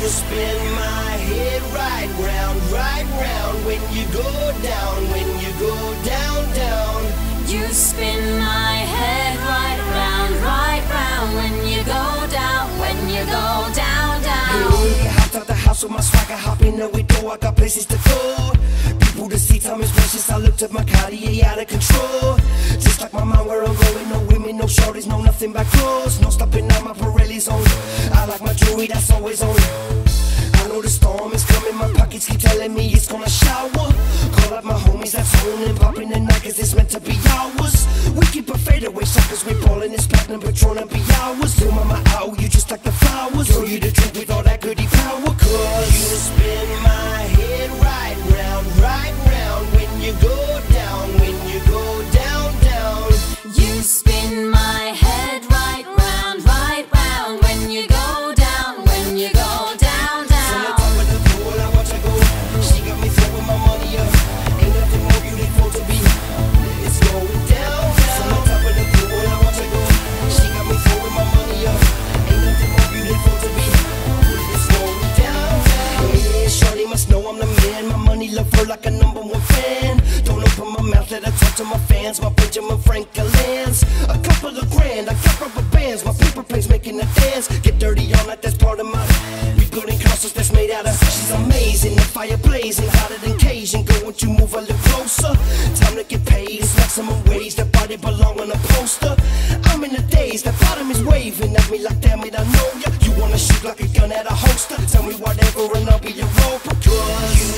spin my head right round when you go down, when you go down, down. You spin my head right round when you go down, when you go down, down. Hey, hopped out the house with my swagger, hop in the window, I got places to go. People to see, time is precious, I looked at my Cartier out of control. Just like my mind where I'm going, no women, no shorties, no nothing but clothes. No stopping at my Pirelli's on. I like my jewelry, that's always on. I know the storm is coming, my pockets keep telling me it's gonna shower. Call up my homies, that's on and popping the night, cause it's meant to be ours. We keep a fadeaway shot, cause we're ballin' this platinum Patron and be ours. Yo mama, ow, you just like the flowers. Throw you the drink with all that goody power, cause you spin my head right round when you go down, when you go down, down. You spin my head right round when you go down, when you go down, down. From the top of the pool, I watch her go. She got me throwing my money up. Ain't nothing more beautiful to be. It's going down, down. From the top of the pool, I watch her go. She got me throwing my money up. Ain't nothing more beautiful to be. It's going down, down. Yeah, shorty must know I'm the man. My money love her like a #1 fan. Don't open my mouth, let her talk to my fans. My Benjamin Franklin lands. A couple of grand, I got rubber bands. My paper planes making a dance. Get dirty all night, that's part of my. We building castles that's made out of. She's amazing, the fire blazing, hotter than Cajun. Girl, won't you move a little closer? Time to get paid, it's maximum wage. That body belong on a poster. I'm in the daze, that bottom is waving at me like damn it, I know ya. You wanna shoot like a gun at a holster? Tell me whatever and I'll be your rope. Cause you